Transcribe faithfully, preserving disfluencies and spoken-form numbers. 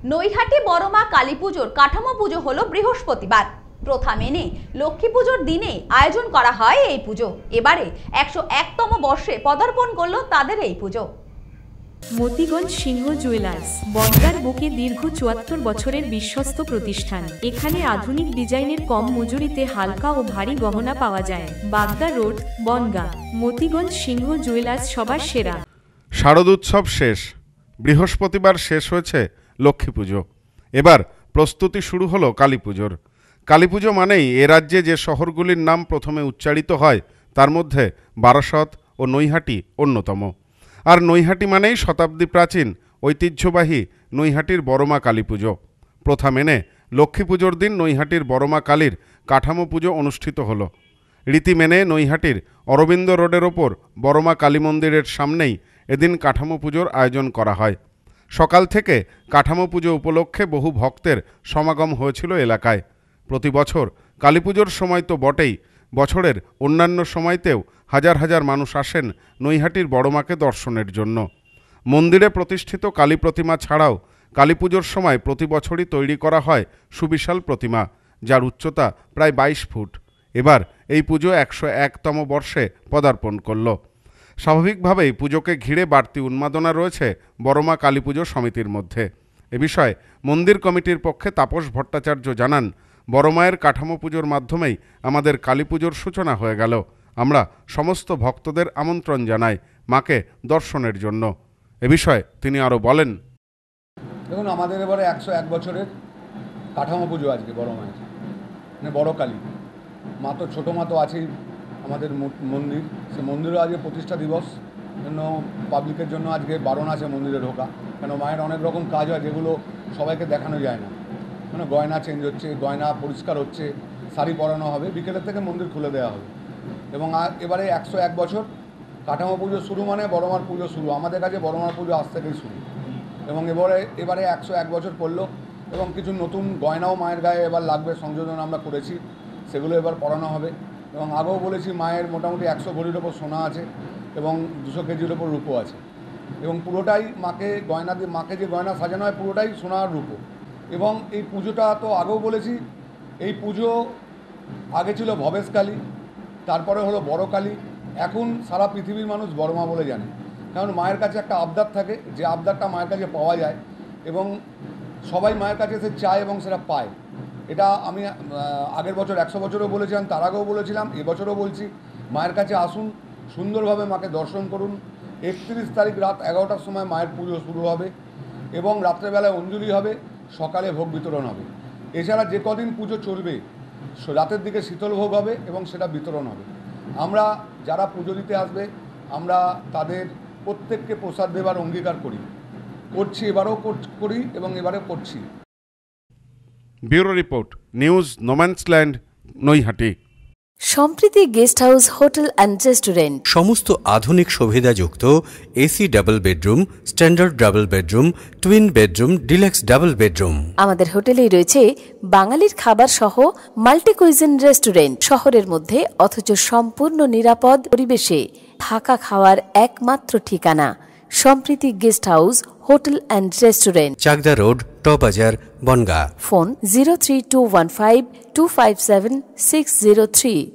নৈহাটি বড়মা কালী পুজোর কাঠামো পুজো হলো বৃহস্পতিবার। প্রথা মেনে লক্ষ্মী পুজোর দিনে আয়োজন করা হয় এই পুজো। এবারে একশো একতম বর্ষে পদার্পণ করলো তাদের এই পুজো। মতিগঞ্জ সিংহ জুয়েলার্স বনগাঁর বুকে দীর্ঘ চুয়াত্তর বছরের বিশ্বস্ত প্রতিষ্ঠান। এখানে আধুনিক ডিজাইনের কম মজুরিতে হালকা ও ভারী গহনা পাওয়া যায়। বাগদা রোড, বনগাঁ। মতিগঞ্জ সিংহ জুয়েলার্স সবার সেরা। শারদ উৎসব শেষ, বৃহস্পতিবার শেষ হয়েছে লক্ষ্মী পুজো। এবার প্রস্তুতি শুরু হলো কালী পুজোর। কালী পুজো মানেই এ রাজ্যে যে শহরগুলির নাম প্রথমে উচ্চারিত হয় তার মধ্যে বারাসত ও নৈহাটি অন্যতম। আর নৈহাটি মানেই শতাব্দী প্রাচীন ঐতিহ্যবাহী নৈহাটির বড়মা কালী পুজো। প্রথা মেনে লক্ষ্মী পুজোর দিন নৈহাটির বড়মা কালীর কাঠামো পুজো অনুষ্ঠিত হলো। রীতি মেনে নৈহাটির অরবিন্দ রোডের ওপর বড়মা কালী মন্দিরের সামনেই এদিন কাঠামো পুজোর আয়োজন করা হয়। সকাল থেকে কাঠামো পুজো উপলক্ষে বহু ভক্তের সমাগম হয়েছিল এলাকায়। প্রতি বছর কালী পুজোর সময় তো বটেই, বছরের অন্যান্য সময়তেও হাজার হাজার মানুষ আসেন নৈহাটির বড়মাকে দর্শনের জন্য। মন্দিরে প্রতিষ্ঠিত কালী প্রতিমা ছাড়াও কালী পুজোর সময় প্রতি বছরই তৈরি করা হয় সুবিশাল প্রতিমা, যার উচ্চতা প্রায় বাইশ ফুট। এবার এই পুজো একশো একতম বর্ষে পদার্পণ করল। স্বাভাবিকভাবেই পুজোকে ঘিরে বাড়তি উন্মাদনা রয়েছে বড়মা কালী পুজো সমিতির মধ্যে। এ বিষয়ে মন্দির কমিটির পক্ষে তাপস ভট্টাচার্য জানান, বড়মায়ের কাঠামো পুজোর মাধ্যমেই আমাদের কালী পুজোর সূচনা হয়ে গেল। আমরা সমস্ত ভক্তদের আমন্ত্রণ জানাই মাকে দর্শনের জন্য। এ বিষয়ে তিনি আরও বলেন, দেখুন, আমাদের এবারে একশো এক বছরের কাঠামো পুজো আজকে বড় মায়ের, মানে বড় কালী মা তো ছোটো মা তো আছেই আমাদের মন্দির, সে মন্দিরও আজকে প্রতিষ্ঠা দিবস জন্য পাবলিকের জন্য আজকে বারণ আছে মন্দিরে ঢোকা। কেন মায়ের অনেক রকম কাজ হয় যেগুলো সবাইকে দেখানো যায় না। মানে গয়না চেঞ্জ হচ্ছে, গয়না পরিষ্কার হচ্ছে, শাড়ি পরানো হবে, বিকেলের থেকে মন্দির খুলে দেওয়া হবে। এবং এবারে একশো এক বছর কাঠামো পুজো শুরু মানে বড়মার পুজো শুরু। আমাদের কাছে বড়মার পুজো আজ থেকেই শুরু। এবং এবারে এবারে একশো এক বছর পড়লো এবং কিছু নতুন গয়নাও মায়ের গায়ে এবার লাগবে, সংযোজন আমরা করেছি, সেগুলো এবার পরানো হবে। এবং আগেও বলেছি মায়ের মোটামুটি একশো ভরির ওপর সোনা আছে এবং দুশো কেজির ওপর রূপো আছে। এবং পুরোটাই মাকে গয়না দিয়ে, মাকে যে গয়না সাজানো হয় পুরোটাই সোনার রূপো। এবং এই পুজোটা তো আগেও বলেছি, এই পুজো আগে ছিল ভবেশ কালী, তারপরে হলো বড় কালী, এখন সারা পৃথিবীর মানুষ বড়মা বলে জানে। কারণ মায়ের কাছে একটা আবদার থাকে, যে আবদারটা মায়ের কাছে পাওয়া যায় এবং সবাই মায়ের কাছে এসে চায় এবং সেটা পায়। এটা আমি আগের বছর একশো বছরও বলেছিলাম, তার আগেও বলেছিলাম, এবছরও বলছি, মায়ের কাছে আসুন, সুন্দরভাবে মাকে দর্শন করুন। একত্রিশ তারিখ রাত এগারোটার সময় মায়ের পুজো শুরু হবে এবং রাত্রেবেলায় অঞ্জলি হবে, সকালে ভোগ বিতরণ হবে। এছাড়া যে কদিন পুজো চলবে রাতের দিকে শীতল ভোগ হবে এবং সেটা বিতরণ হবে। আমরা যারা পুজো দিতে আসবে আমরা তাদের প্রত্যেককে প্রসাদ দেবার অঙ্গীকার করি, করছি, এবারেও করি এবং এবারেও করছি। Bureau report, news, no man's land, Naihati. Sampriti guest house, hotel and restaurant. সমস্ত আধুনিক সুবিধাযুক্ত AC double bedroom, standard double bedroom, twin bedroom, deluxe double bedroom. আমাদের হোটেলেই রয়েছে বাঙালির খাবার সহ মাল্টি কুইজিন রেস্টুরেন্ট। শহরের মধ্যে অথচ সম্পূর্ণ নিরাপদ পরিবেশে থাকা খাওয়ার একমাত্র ঠিকানা Sampriti guest house, hotel and restaurant, Chakdaha road, টবাজার, Bangaon. Phone zero three two one five two five seven six zero three.